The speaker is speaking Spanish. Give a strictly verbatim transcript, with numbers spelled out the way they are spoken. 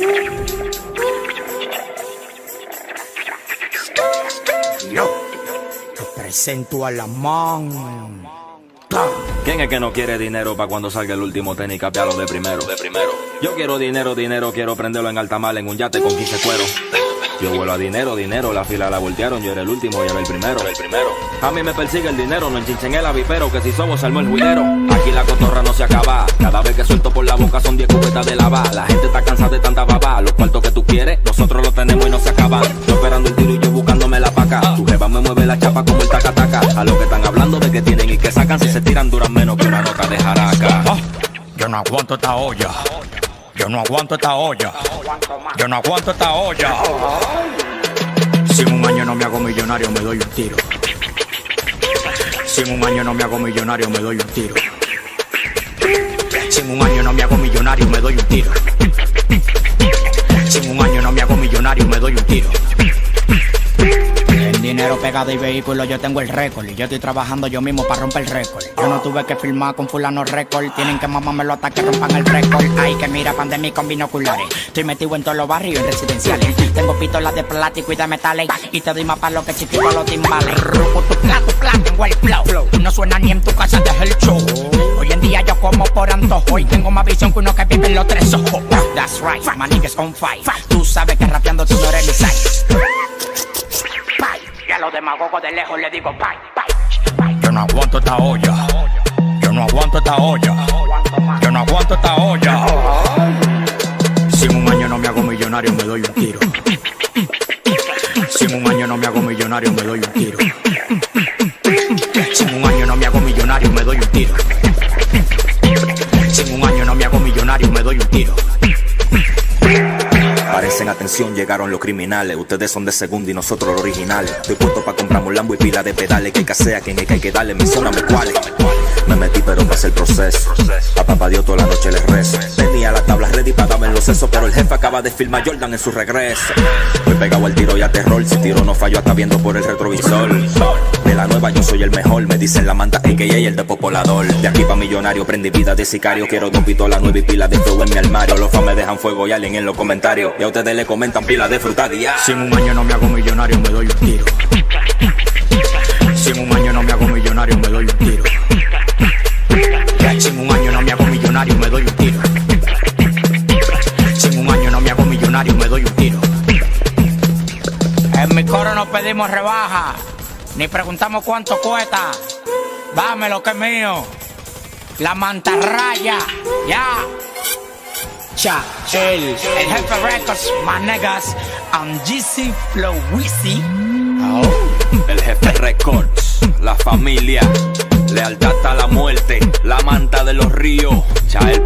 Yo te presento a la man. ¿Quién es que no quiere dinero para cuando salga el último tenis capiarlo de primero? De primero. Yo quiero dinero, dinero, quiero prenderlo en alta mar en un yate con quince cueros. Yo vuelo a dinero, dinero, la fila la voltearon, yo era el último y era el primero. El primero. A mí me persigue el dinero, no enchinchen el avipero, que si somos salmo el juidero. Aquí la cotorra no se acaba, cada vez que suelto por la boca son diez cubetas de lava. La gente está cansada de tanta baba, los cuartos que tú quieres, nosotros los tenemos y no se acaban. Yo esperando el tiro y yo buscándome la paca. Tu jeva me mueve la chapa como el taca-taca. A lo que están hablando de que tienen y que sacan, si se tiran duran menos que una nota de jaraca. Oh, yo no aguanto esta olla. Yo no aguanto esta olla. Yo no aguanto esta olla. Si en un año no me hago millonario, me doy un tiro. Si en un año no me hago millonario, me doy un tiro. Si en un año no me hago millonario, me doy un tiro. Si en un año no me hago millonario, me doy un tiro. En dinero, pegado y vehículo, yo tengo el récord. Y yo estoy trabajando yo mismo para romper el récord. Yo no tuve que firmar con fulano récord. Tienen que mamármelo hasta que rompan el récord. Ay, que mira, pandemia con binoculares. Estoy metido en todos los barrios y en residenciales. Tengo pistolas de plástico y de metales. Y te doy más para lo que chiquito los timbales. Rupo tu plato, plato, tengo el flow. No suena ni en tu casa, deja el show. Hoy en día yo como por antojo. Y tengo más visión que uno que vive en los tres ojos. That's right, my niggas on fire. Tú sabes que rapeando tú no eres mi size. Y a los demagogos de lejos le digo bye, bye. Yo no aguanto esta olla. Yo no aguanto esta olla. Yo no aguanto esta olla. Si en un año no me hago millonario, me doy un tiro. Si en un año no me hago millonario, me doy un tiro. Si en un año no me hago millonario, me doy un tiro. Si en un año no me hago millonario, me doy un tiro. Parecen atención, llegaron los criminales. Ustedes son de segunda y nosotros los originales. Estoy puesto pa' comprar un Lambo y pila de pedales. Que hay que hacer a quien hay que darle, mencióname cuáles. Me metí pero pasé el proceso. A papá Dios toda la noche les rezo. Tenía la tabla ready para darme los sesos, pero el jefe acaba de filmar Jordan en su regreso. Fui pegado al tiro y a terror. Si tiro no falló, hasta viendo por el retrovisor. De la nueva yo soy el mejor. Me dicen la manda A K A el de Popolador. De aquí pa' millonario, prendí vida de sicario. Quiero dos pistolas nueve y pila de fuego en mi armario. Los fans me dejan fuego y alguien en los comentarios. Y a ustedes le comentan pila de fruta día. Si en un año no me hago millonario, me doy un tiro. Si en un año no me hago millonario, me doy un tiro. Si en un año no me hago millonario, me doy un tiro. Si en un año no me hago millonario, me doy un tiro. En mi coro no pedimos rebaja, ni preguntamos cuánto cuesta. Dame lo que es mío. La mantarraya, ya. Cha, el, el jefe records, my niggas, and G C Flow Wizzy. Oh, el jefe records, la familia, lealtad hasta la muerte, la manta de los ríos, cha el